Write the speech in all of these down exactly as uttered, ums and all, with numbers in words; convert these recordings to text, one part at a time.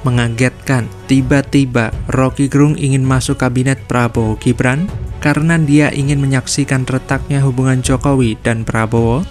Mengagetkan, tiba-tiba Roky Gerung ingin masuk kabinet Prabowo Gibran karena dia ingin menyaksikan retaknya hubungan Jokowi dan Prabowo.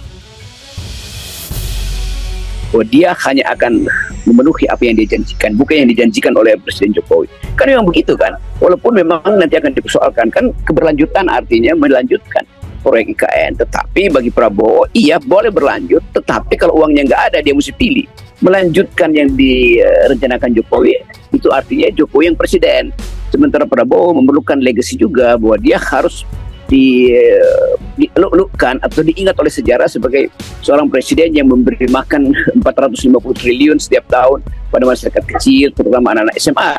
Oh, dia hanya akan memenuhi apa yang dia janjikan, bukan yang dijanjikan oleh Presiden Jokowi. Kan memang begitu kan, walaupun memang nanti akan dipersoalkan, kan keberlanjutan artinya melanjutkan proyek I K N. Tetapi bagi Prabowo, iya boleh berlanjut, tetapi kalau uangnya nggak ada, dia mesti pilih. Melanjutkan yang direncanakan Jokowi, itu artinya Jokowi yang presiden. Sementara Prabowo memerlukan legasi juga, bahwa dia harus diluk-lukkan atau diingat oleh sejarah sebagai seorang presiden yang memberi makan empat ratus lima puluh triliun setiap tahun pada masyarakat kecil, terutama anak-anak S M A,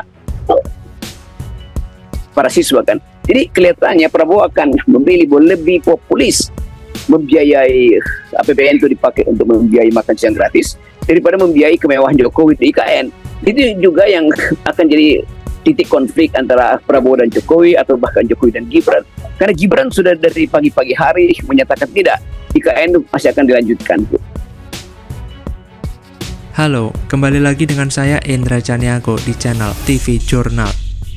para siswa kan. Jadi kelihatannya Prabowo akan memilih lebih populis membiayai A P B N itu dipakai untuk membiayai makan siang gratis daripada membiayai kemewahan Jokowi di I K N. Itu juga yang akan jadi titik konflik antara Prabowo dan Jokowi, atau bahkan Jokowi dan Gibran. Karena Gibran sudah dari pagi-pagi hari menyatakan tidak, I K N masih akan dilanjutkan. Halo, kembali lagi dengan saya Endra Caniago di channel T V Jurnal.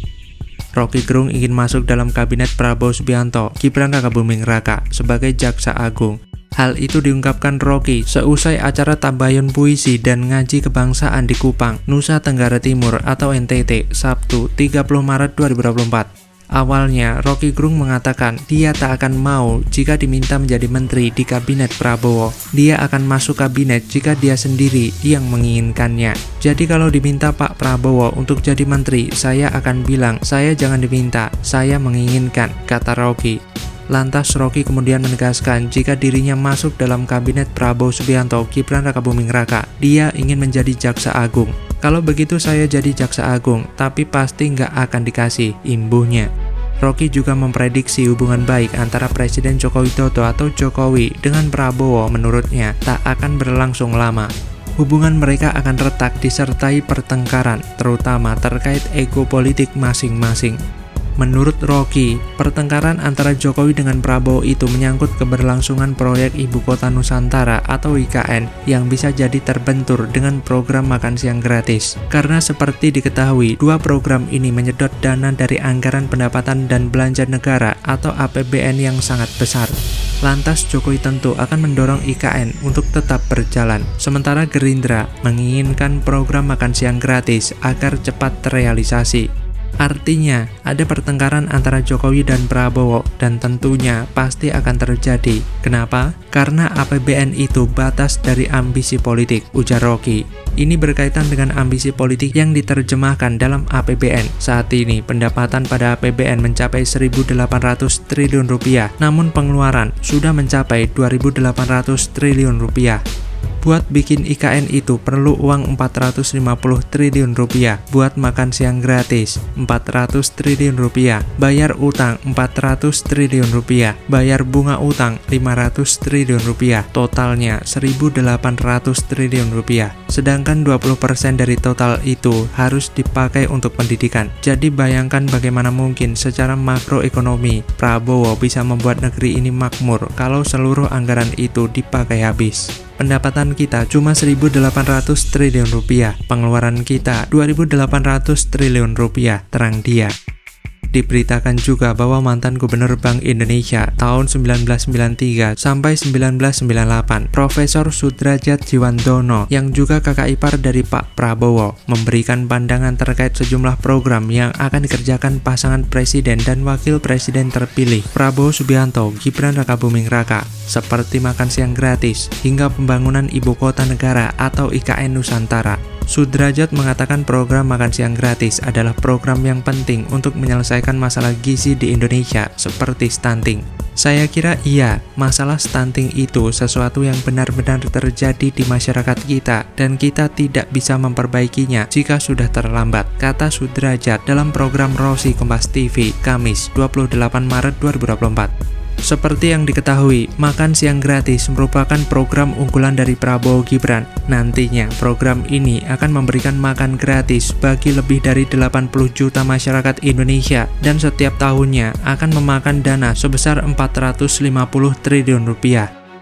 Roky Gerung ingin masuk dalam kabinet Prabowo Subianto, Gibran Rakabuming Raka sebagai Jaksa Agung. Hal itu diungkapkan Roky seusai acara tabayun puisi dan ngaji kebangsaan di Kupang, Nusa Tenggara Timur atau N T T, Sabtu tiga puluh Maret dua ribu dua puluh empat. Awalnya, Roky Gerung mengatakan dia tak akan mau jika diminta menjadi menteri di kabinet Prabowo. Dia akan masuk kabinet jika dia sendiri yang menginginkannya. Jadi kalau diminta Pak Prabowo untuk jadi menteri, saya akan bilang, saya jangan diminta, saya menginginkan, kata Roky. Lantas Roky kemudian menegaskan jika dirinya masuk dalam kabinet Prabowo Subianto Gibran Rakabuming Raka, dia ingin menjadi Jaksa Agung. Kalau begitu saya jadi Jaksa Agung, tapi pasti nggak akan dikasih, imbuhnya. Roky juga memprediksi hubungan baik antara Presiden Joko Widodo atau Jokowi dengan Prabowo menurutnya tak akan berlangsung lama. Hubungan mereka akan retak disertai pertengkaran, terutama terkait ego politik masing-masing. Menurut Roky, pertengkaran antara Jokowi dengan Prabowo itu menyangkut keberlangsungan proyek Ibu Kota Nusantara atau I K N yang bisa jadi terbentur dengan program makan siang gratis. Karena seperti diketahui, dua program ini menyedot dana dari anggaran pendapatan dan belanja negara atau A P B N yang sangat besar. Lantas Jokowi tentu akan mendorong I K N untuk tetap berjalan, sementara Gerindra menginginkan program makan siang gratis agar cepat terrealisasi. Artinya, ada pertengkaran antara Jokowi dan Prabowo, dan tentunya pasti akan terjadi. Kenapa? Karena A P B N itu batas dari ambisi politik, ujar Roky. Ini berkaitan dengan ambisi politik yang diterjemahkan dalam A P B N. Saat ini, pendapatan pada A P B N mencapai seribu delapan ratus triliun rupiah, namun pengeluaran sudah mencapai dua ribu delapan ratus triliun rupiah. Buat bikin I K N itu perlu uang empat ratus lima puluh triliun rupiah, buat makan siang gratis empat ratus triliun rupiah, bayar utang empat ratus triliun rupiah, bayar bunga utang lima ratus triliun rupiah, totalnya seribu delapan ratus triliun rupiah. Sedangkan dua puluh persen dari total itu harus dipakai untuk pendidikan. Jadi bayangkan bagaimana mungkin secara makroekonomi Prabowo bisa membuat negeri ini makmur kalau seluruh anggaran itu dipakai habis. Pendapatan kita cuma seribu delapan ratus triliun rupiah, pengeluaran kita dua ribu delapan ratus triliun rupiah, terang dia. Diberitakan juga bahwa mantan Gubernur Bank Indonesia tahun seribu sembilan ratus sembilan puluh tiga sampai seribu sembilan ratus sembilan puluh delapan, Profesor Sudrajat Jiwandono yang juga kakak ipar dari Pak Prabowo, memberikan pandangan terkait sejumlah program yang akan dikerjakan pasangan presiden dan wakil presiden terpilih Prabowo Subianto Gibran Rakabuming Raka, seperti makan siang gratis hingga pembangunan ibu kota negara atau I K N Nusantara. Sudrajat mengatakan program makan siang gratis adalah program yang penting untuk menyelesaikan masalah gizi di Indonesia seperti stunting. Saya kira iya, masalah stunting itu sesuatu yang benar-benar terjadi di masyarakat kita dan kita tidak bisa memperbaikinya jika sudah terlambat, kata Sudrajat dalam program Rosi Kompas T V, Kamis dua puluh delapan Maret dua ribu dua puluh empat. Seperti yang diketahui, makan siang gratis merupakan program unggulan dari Prabowo Gibran. Nantinya, program ini akan memberikan makan gratis bagi lebih dari delapan puluh juta masyarakat Indonesia dan setiap tahunnya akan memakan dana sebesar empat ratus lima puluh triliun rupiah.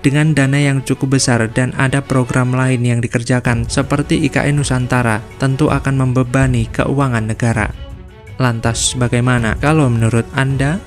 Dengan dana yang cukup besar dan ada program lain yang dikerjakan seperti I K N Nusantara, tentu akan membebani keuangan negara. Lantas bagaimana kalau menurut Anda?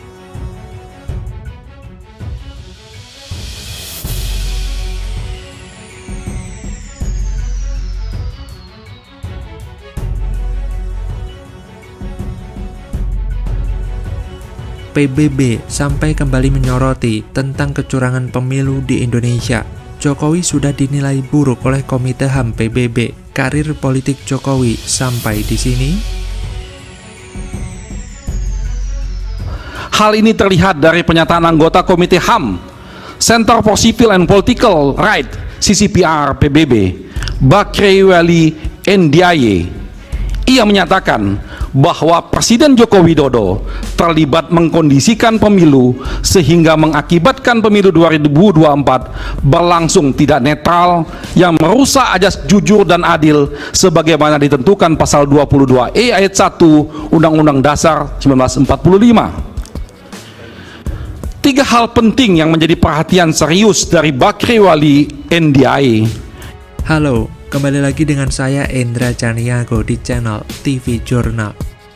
P B B sampai kembali menyoroti tentang kecurangan pemilu di Indonesia. Jokowi sudah dinilai buruk oleh Komite H A M P B B. Karir politik Jokowi sampai di sini. Hal ini terlihat dari pernyataan anggota Komite H A M Center for Civil and Political Rights C C P R P B B, Bakrewali Ndiaye. Ia menyatakan bahwa Presiden Joko Widodo terlibat mengkondisikan pemilu sehingga mengakibatkan pemilu dua ribu dua puluh empat berlangsung tidak netral yang merusak ajas jujur dan adil sebagaimana ditentukan pasal dua puluh dua E ayat satu Undang-Undang Dasar seribu sembilan ratus empat puluh lima. Tiga hal penting yang menjadi perhatian serius dari Bakrewali Ndiaye. Halo, kembali lagi dengan saya Endra Caniago di channel T V Jurnal.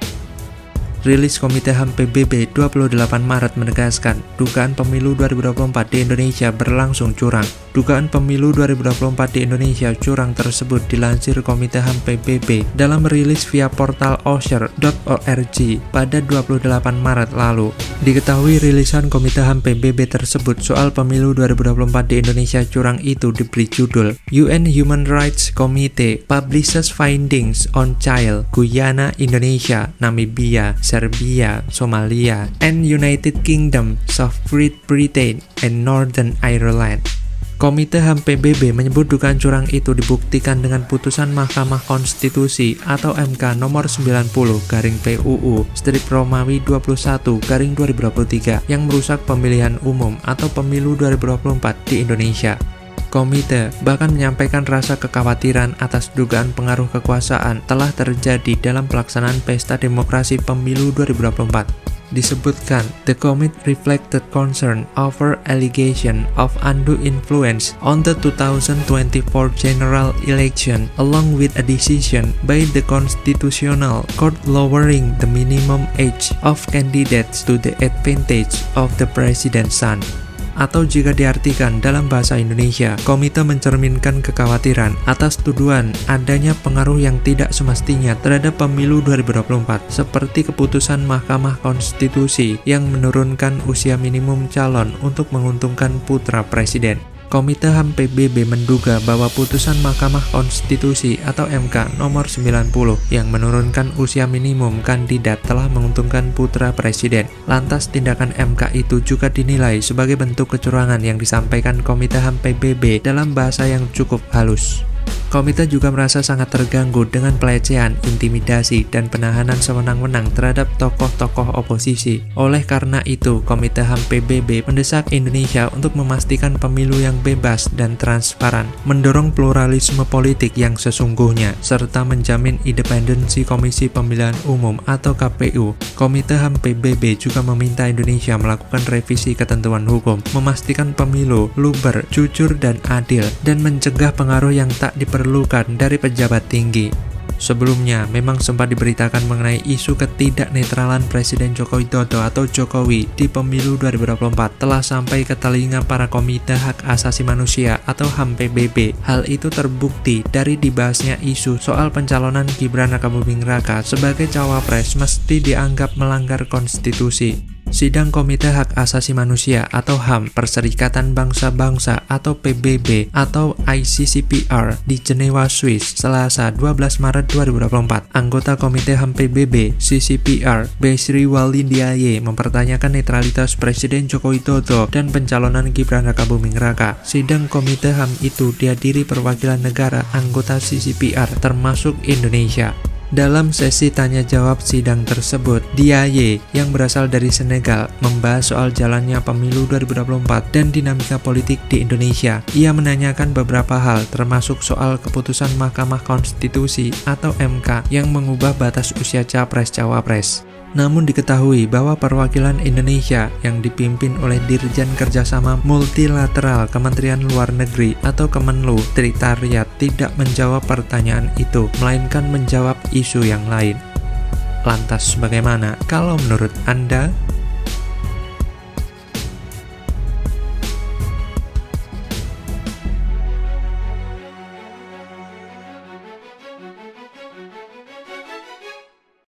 Rilis Komite H A M P B B dua puluh delapan Maret menegaskan dugaan pemilu dua ribu dua puluh empat di Indonesia berlangsung curang. Dugaan pemilu dua ribu dua puluh empat di Indonesia curang tersebut dilansir Komite H A M P B B dalam rilis via portal osher dot org pada dua puluh delapan Maret lalu. Diketahui rilisan Komite H A M P B B tersebut soal pemilu dua ribu dua puluh empat di Indonesia curang itu diberi judul U N Human Rights Committee Publishes Findings on Child, Guyana, Indonesia, Namibia, Serbia, Somalia, and United Kingdom, South Great Britain, and Northern Ireland. Komite H A M P B B menyebut dugaan curang itu dibuktikan dengan putusan Mahkamah Konstitusi atau M K nomor sembilan puluh garing P U U strip Romawi dua puluh satu garing dua ribu dua puluh tiga yang merusak pemilihan umum atau pemilu dua ribu dua puluh empat di Indonesia. Komite bahkan menyampaikan rasa kekhawatiran atas dugaan pengaruh kekuasaan telah terjadi dalam pelaksanaan pesta demokrasi pemilu dua ribu dua puluh empat. Disebutkan, the committee reflected concern over allegation of undue influence on the two thousand twenty-four general election, along with a decision by the Constitutional Court lowering the minimum age of candidates to the advantage of the president's son. Atau jika diartikan dalam bahasa Indonesia, komite mencerminkan kekhawatiran atas tuduhan adanya pengaruh yang tidak semestinya terhadap pemilu dua ribu dua puluh empat, seperti keputusan Mahkamah Konstitusi yang menurunkan usia minimum calon untuk menguntungkan putra presiden. Komite H A M P B B menduga bahwa putusan Mahkamah Konstitusi atau M K nomor sembilan puluh yang menurunkan usia minimum kandidat telah menguntungkan putra presiden. Lantas tindakan M K itu juga dinilai sebagai bentuk kecurangan yang disampaikan Komite H A M P B B dalam bahasa yang cukup halus. Komite juga merasa sangat terganggu dengan pelecehan, intimidasi, dan penahanan sewenang-wenang terhadap tokoh-tokoh oposisi. Oleh karena itu, Komite H A M P B B mendesak Indonesia untuk memastikan pemilu yang bebas dan transparan, mendorong pluralisme politik yang sesungguhnya, serta menjamin independensi Komisi Pemilihan Umum atau K P U. Komite H A M P B B juga meminta Indonesia melakukan revisi ketentuan hukum, memastikan pemilu luber, jujur, dan adil, dan mencegah pengaruh yang tak diperlukan dari pejabat tinggi. Sebelumnya, memang sempat diberitakan mengenai isu ketidaknetralan Presiden Joko Widodo atau Jokowi di pemilu dua ribu dua puluh empat telah sampai ke telinga para Komite Hak Asasi Manusia atau H A M P B B. Hal itu terbukti dari dibahasnya isu soal pencalonan Gibran Rakabuming Raka sebagai cawapres mesti dianggap melanggar konstitusi. Sidang Komite Hak Asasi Manusia atau H A M Perserikatan Bangsa-Bangsa atau P B B atau I C C P R di Jenewa, Swiss, Selasa dua belas Maret dua ribu dua puluh empat. Anggota Komite H A M P B B C C P R Bakrewali Ndiaye mempertanyakan netralitas Presiden Joko Widodo dan pencalonan Gibran Rakabuming Raka. Sidang Komite H A M itu dihadiri perwakilan negara anggota C C P R termasuk Indonesia. Dalam sesi tanya-jawab sidang tersebut, Ndiaye yang berasal dari Senegal membahas soal jalannya pemilu dua ribu dua puluh empat dan dinamika politik di Indonesia. Ia menanyakan beberapa hal termasuk soal keputusan Mahkamah Konstitusi atau M K yang mengubah batas usia capres-cawapres. Namun diketahui bahwa perwakilan Indonesia yang dipimpin oleh Dirjen Kerjasama Multilateral Kementerian Luar Negeri atau Kemenlu Tritariat tidak menjawab pertanyaan itu, melainkan menjawab isu yang lain. Lantas bagaimana kalau menurut Anda?